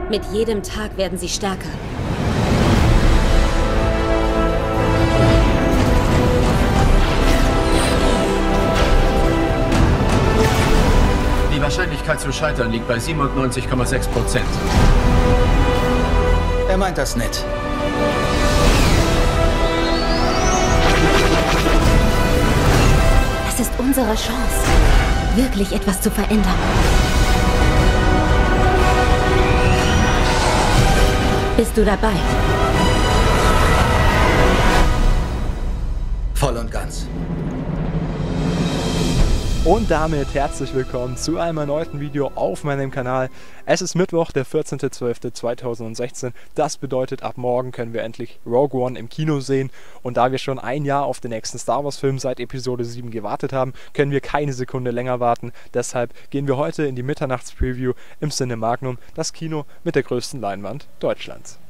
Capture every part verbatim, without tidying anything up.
Mit jedem Tag werden sie stärker. Die Wahrscheinlichkeit zu scheitern liegt bei siebenundneunzig Komma sechs Prozent. Er meint das nett. Es ist unsere Chance, wirklich etwas zu verändern. Bist du dabei? Voll und ganz. Und damit herzlich willkommen zu einem erneuten Video auf meinem Kanal. Es ist Mittwoch, der vierzehnter zwölfter zweitausendsechzehn. Das bedeutet, ab morgen können wir endlich Rogue One im Kino sehen. Und da wir schon ein Jahr auf den nächsten Star Wars Film seit Episode sieben gewartet haben, können wir keine Sekunde länger warten. Deshalb gehen wir heute in die Mitternachts-Preview im Cinemagnum, das Kino mit der größten Leinwand Deutschlands.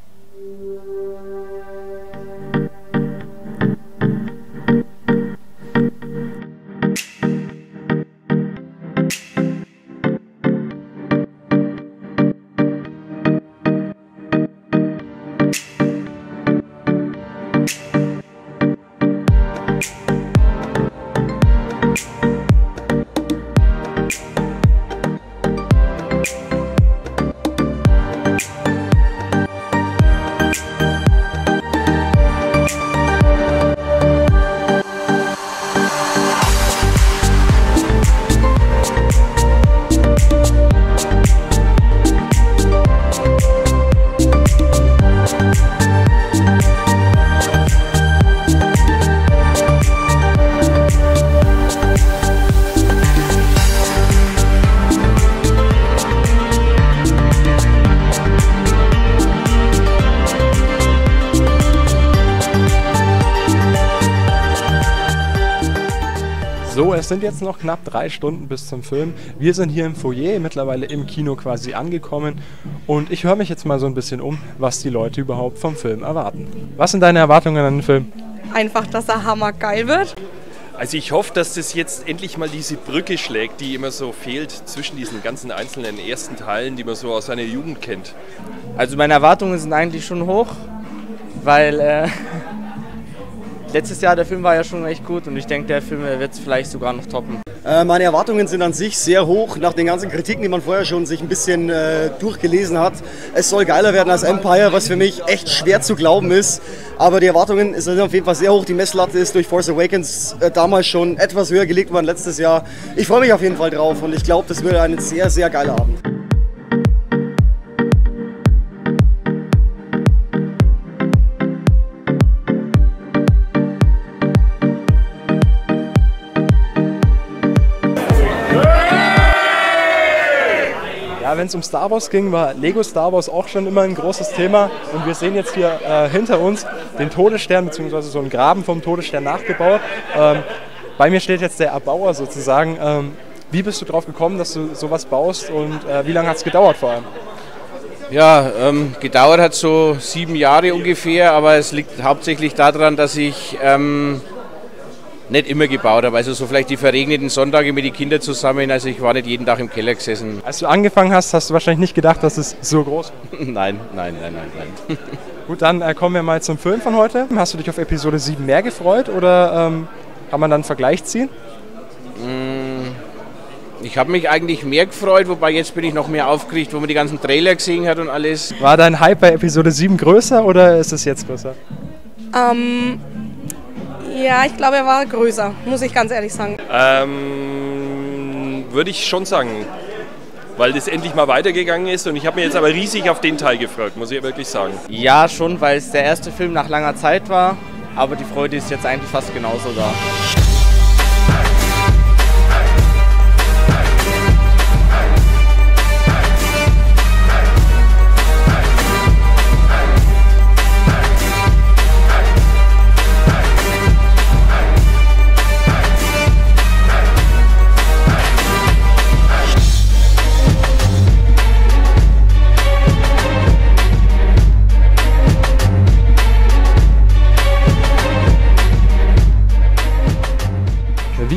So, es sind jetzt noch knapp drei Stunden bis zum Film. Wir sind hier im Foyer, mittlerweile im Kino quasi angekommen. Und ich höre mich jetzt mal so ein bisschen um, was die Leute überhaupt vom Film erwarten. Was sind deine Erwartungen an den Film? Einfach, dass er hammergeil wird. Also ich hoffe, dass das jetzt endlich mal diese Brücke schlägt, die immer so fehlt zwischen diesen ganzen einzelnen ersten Teilen, die man so aus seiner Jugend kennt. Also meine Erwartungen sind eigentlich schon hoch, weil äh, letztes Jahr der Film war ja schon echt gut und ich denke, der Film wird es vielleicht sogar noch toppen. Äh, meine Erwartungen sind an sich sehr hoch, nach den ganzen Kritiken, die man vorher schon sich ein bisschen äh, durchgelesen hat. Es soll geiler werden als Empire, was für mich echt schwer zu glauben ist. Aber die Erwartungen sind auf jeden Fall sehr hoch. Die Messlatte ist durch Force Awakens äh, damals schon etwas höher gelegt worden letztes Jahr. Ich freue mich auf jeden Fall drauf und ich glaube, das wird ein sehr, sehr geiler Abend. Ja, wenn es um Star Wars ging, war Lego Star Wars auch schon immer ein großes Thema. Und wir sehen jetzt hier äh, hinter uns den Todesstern, beziehungsweise so einen Graben vom Todesstern nachgebaut. Ähm, bei mir steht jetzt der Erbauer sozusagen. Ähm, wie bist du drauf gekommen, dass du sowas baust und äh, wie lange hat es gedauert vor allem? Ja, ähm, gedauert hat so sieben Jahre ungefähr, aber es liegt hauptsächlich daran, dass ich ähm, nicht immer gebaut habe. Also so vielleicht die verregneten Sonntage mit den Kindern zusammen. Also ich war nicht jeden Tag im Keller gesessen. Als du angefangen hast, hast du wahrscheinlich nicht gedacht, dass es so groß wird. Nein, nein, nein, nein, nein. Gut, dann äh, kommen wir mal zum Film von heute. Hast du dich auf Episode sieben mehr gefreut oder ähm, kann man dann einen Vergleich ziehen? Ich habe mich eigentlich mehr gefreut, wobei jetzt bin ich noch mehr aufgeregt, wo man die ganzen Trailer gesehen hat und alles. War dein Hype bei Episode sieben größer oder ist es jetzt größer? Ähm, ja, ich glaube, er war größer, muss ich ganz ehrlich sagen. Ähm, würde ich schon sagen, weil das endlich mal weitergegangen ist und ich habe mir jetzt aber riesig auf den Teil gefreut, muss ich wirklich sagen. Ja, schon, weil es der erste Film nach langer Zeit war, aber die Freude ist jetzt eigentlich fast genauso da.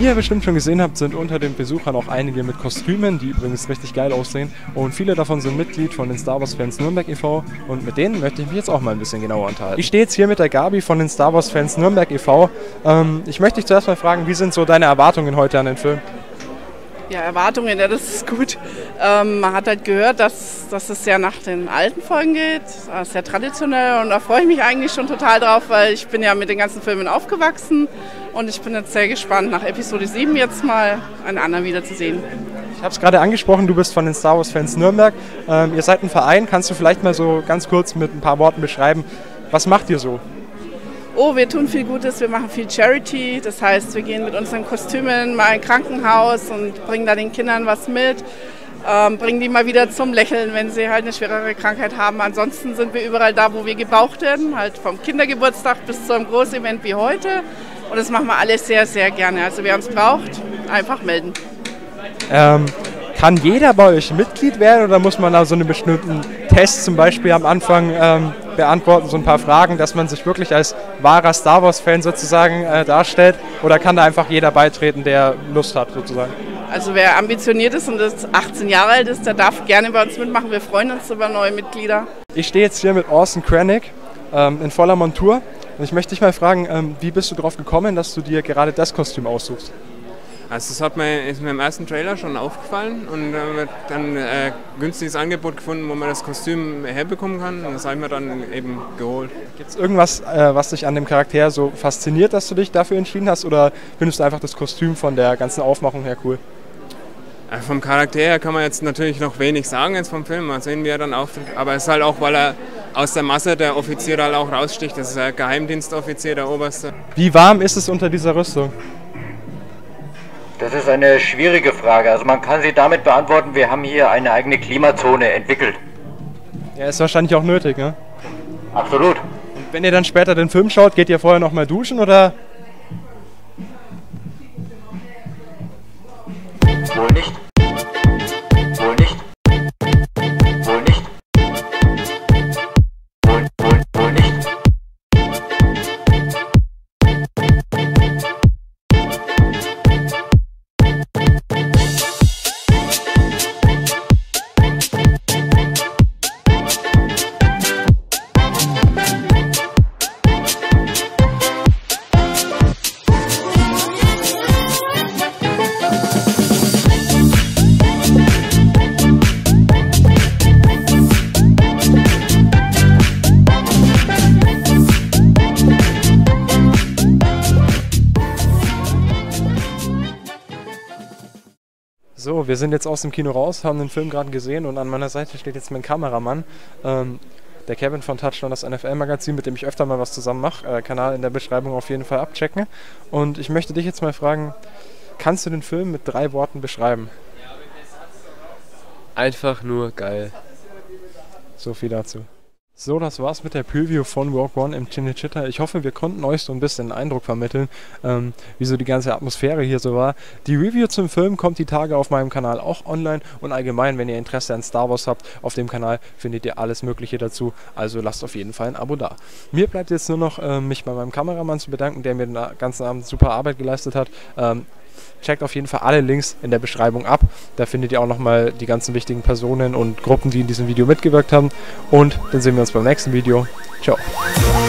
Wie ihr bestimmt schon gesehen habt, sind unter den Besuchern auch einige mit Kostümen, die übrigens richtig geil aussehen. Und viele davon sind Mitglied von den Star Wars Fans Nürnberg e V und mit denen möchte ich mich jetzt auch mal ein bisschen genauer unterhalten. Ich stehe jetzt hier mit der Gabi von den Star Wars Fans Nürnberg e V Ähm, ich möchte dich zuerst mal fragen, wie sind so deine Erwartungen heute an den Film? Ja, Erwartungen, ja, das ist gut. Ähm, man hat halt gehört, dass, dass es sehr nach den alten Folgen geht, sehr traditionell, und da freue ich mich eigentlich schon total drauf, weil ich bin ja mit den ganzen Filmen aufgewachsen und ich bin jetzt sehr gespannt, nach Episode sieben jetzt mal einen anderen wiederzusehen. Ich habe es gerade angesprochen, du bist von den Star Wars Fans Nürnberg. Ähm, ihr seid ein Verein, kannst du vielleicht mal so ganz kurz mit ein paar Worten beschreiben, was macht ihr so? Oh, wir tun viel Gutes, wir machen viel Charity, das heißt, wir gehen mit unseren Kostümen mal in ein Krankenhaus und bringen da den Kindern was mit, ähm, bringen die mal wieder zum Lächeln, wenn sie halt eine schwerere Krankheit haben. Ansonsten sind wir überall da, wo wir gebraucht werden, halt vom Kindergeburtstag bis zu einem Großevent wie heute, und das machen wir alles sehr, sehr gerne. Also wer uns braucht, einfach melden. Ähm, kann jeder bei euch Mitglied werden oder muss man da so einen bestimmten Test zum Beispiel am Anfang ähm, beantworten, so ein paar Fragen, dass man sich wirklich als wahrer Star Wars Fan sozusagen äh, darstellt, oder kann da einfach jeder beitreten, der Lust hat sozusagen? Also wer ambitioniert ist und ist achtzehn Jahre alt ist, der darf gerne bei uns mitmachen. Wir freuen uns über neue Mitglieder. Ich stehe jetzt hier mit Orson Krennic ähm, in voller Montur und ich möchte dich mal fragen, ähm, wie bist du darauf gekommen, dass du dir gerade das Kostüm aussuchst? Also das hat mir, ist mir im ersten Trailer schon aufgefallen und äh, dann äh, günstiges Angebot gefunden, wo man das Kostüm herbekommen kann, und das habe ich mir dann eben geholt. Gibt es irgendwas, äh, was dich an dem Charakter so fasziniert, dass du dich dafür entschieden hast, oder findest du einfach das Kostüm von der ganzen Aufmachung her cool? Äh, vom Charakter her kann man jetzt natürlich noch wenig sagen jetzt vom Film, mal sehen, wie er dann auftritt, aber es ist halt auch, weil er aus der Masse der Offizier halt auch raussticht, das ist ein Geheimdienstoffizier, der Oberste. Wie warm ist es unter dieser Rüstung? Das ist eine schwierige Frage. Also man kann sie damit beantworten, wir haben hier eine eigene Klimazone entwickelt. Ja, ist wahrscheinlich auch nötig, ne? Absolut. Und wenn ihr dann später den Film schaut, geht ihr vorher noch mal duschen, oder? Wohl nicht. Wohl nicht. Wohl nicht. Wohl, wohl, wohl nicht. So, wir sind jetzt aus dem Kino raus, haben den Film gerade gesehen und an meiner Seite steht jetzt mein Kameramann, ähm, der Kevin von Touchdown, das N F L-Magazin, mit dem ich öfter mal was zusammen mache. Äh, Kanal in der Beschreibung auf jeden Fall abchecken. Und ich möchte dich jetzt mal fragen, kannst du den Film mit drei Worten beschreiben? Einfach nur geil. So viel dazu. So, das war's mit der Preview von Rogue One im Cinecittà. Ich hoffe, wir konnten euch so ein bisschen einen Eindruck vermitteln, ähm, wie so die ganze Atmosphäre hier so war. Die Review zum Film kommt die Tage auf meinem Kanal auch online, und allgemein, wenn ihr Interesse an Star Wars habt, auf dem Kanal findet ihr alles Mögliche dazu, also lasst auf jeden Fall ein Abo da. Mir bleibt jetzt nur noch, äh, mich bei meinem Kameramann zu bedanken, der mir den ganzen Abend super Arbeit geleistet hat. Ähm, Checkt auf jeden Fall alle Links in der Beschreibung ab. Da findet ihr auch nochmal die ganzen wichtigen Personen und Gruppen, die in diesem Video mitgewirkt haben. Und dann sehen wir uns beim nächsten Video. Ciao.